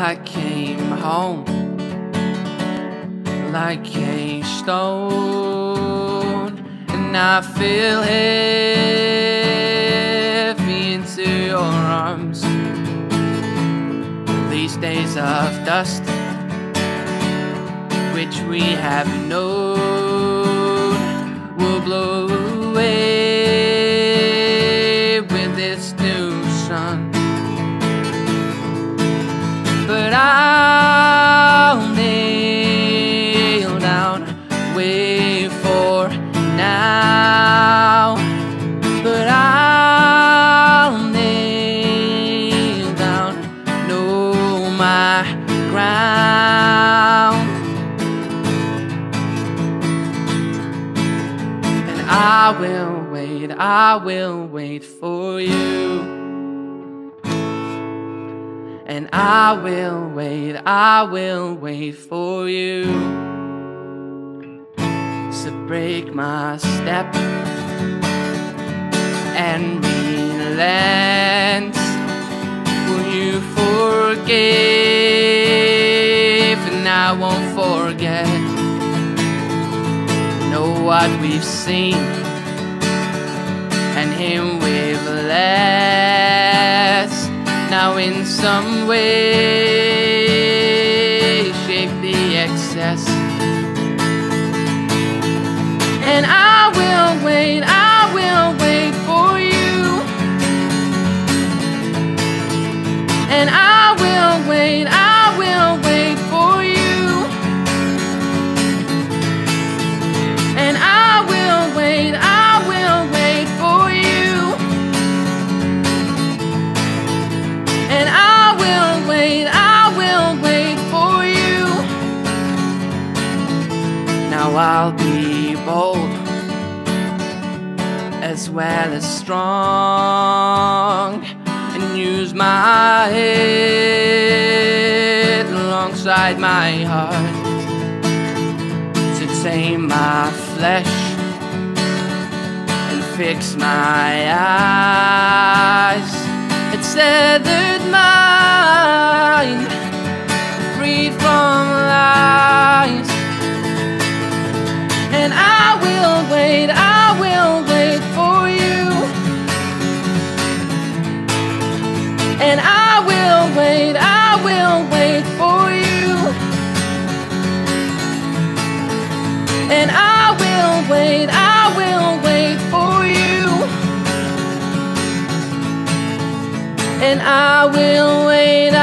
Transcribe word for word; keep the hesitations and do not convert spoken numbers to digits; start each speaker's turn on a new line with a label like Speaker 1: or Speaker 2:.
Speaker 1: I came home like a stone, and I feel heavy into your arms. These days of dust, which we have known, will blow away with this new sun. But I'll kneel down, wait for now. But I'll kneel down, know my ground. And I will wait, I will wait for you. And I will wait, I will wait for you. So break my step and relent. Will you forgive? And I won't forget. Know what we've seen and him we've left. Now in some way shake the excess. And I will wait, I will wait for you. And I will wait, I will wait for you. And I will wait, I will wait for you. And I will wait, I will wait for you. Now I'll be bold as well as strong, and use my head alongside my heart to tame my flesh and fix my eyes. It's tethered mind, freed from lies. And I will wait, I will wait for you. And I will wait, I will wait for you. And I will wait, I will wait for you. And I will wait.